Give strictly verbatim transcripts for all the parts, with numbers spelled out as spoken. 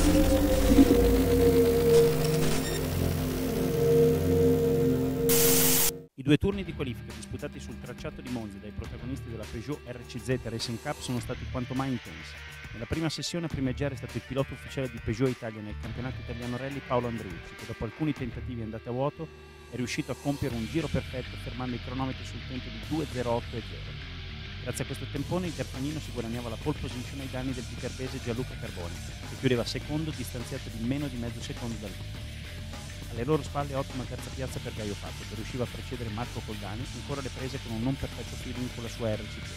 I due turni di qualifica disputati sul tracciato di Monza dai protagonisti della Peugeot R C Z Racing Cup sono stati quanto mai intensi. Nella prima sessione a primeggiare è stato il pilota ufficiale di Peugeot Italia nel campionato italiano rally Paolo Andreucci, che dopo alcuni tentativi andati a vuoto è riuscito a compiere un giro perfetto fermando i cronometri sul tempo di due zero otto zero. Grazie a questo tempone il Garfagnino si guadagnava la pole position ai danni del viterbese Gianluca Carboni, che chiudeva secondo distanziato di meno di mezzo secondo da lui. Alle loro spalle ottima terza piazza per Gaio Fatto, che riusciva a precedere Marco Coldani, ancora le prese con un non perfetto feeling con la sua R C Z.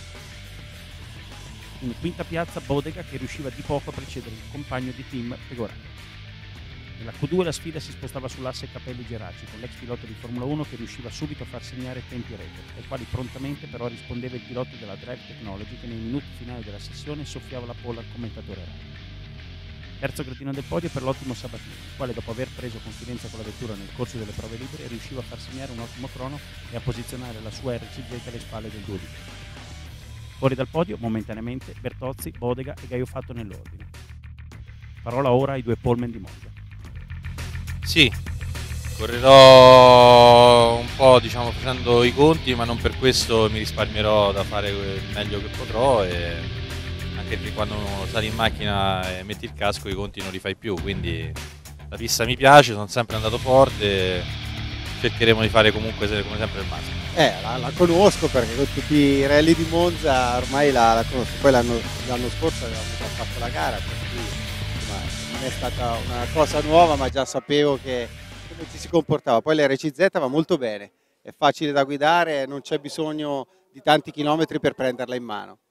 In quinta piazza Bodega, che riusciva di poco a precedere il compagno di team Pegoraro. Nella Q due la sfida si spostava sull'asse Capelli-Geraci, con l'ex pilota di Formula uno che riusciva subito a far segnare tempi record, ai quali prontamente però rispondeva il pilota della Drive Technology, che nei minuti finali della sessione soffiava la polla al commentatore Rai. Terzo gradino del podio per l'ottimo Sabatini, il quale dopo aver preso confidenza con la vettura nel corso delle prove libere riusciva a far segnare un ottimo crono e a posizionare la sua R C Z alle spalle del duodicesimo. Fuori dal podio, momentaneamente, Bertozzi, Bodega e Gaio Fatto nell'ordine. Parola ora ai due poleman di Monza. Sì, correrò un po', diciamo, facendo i conti, ma non per questo mi risparmierò da fare il meglio che potrò, e anche perché quando sali in macchina e metti il casco i conti non li fai più, quindi la pista mi piace, sono sempre andato forte, cercheremo di fare comunque come sempre il massimo. Eh, la, la conosco perché con tutti i rally di Monza ormai la, la conosco, poi l'anno, l'anno scorso avevamo già fatto la gara, per cui insomma, non è stata una cosa nuova, ma già sapevo che come ci si comportava. Poi l'R C Z va molto bene, è facile da guidare, non c'è bisogno di tanti chilometri per prenderla in mano.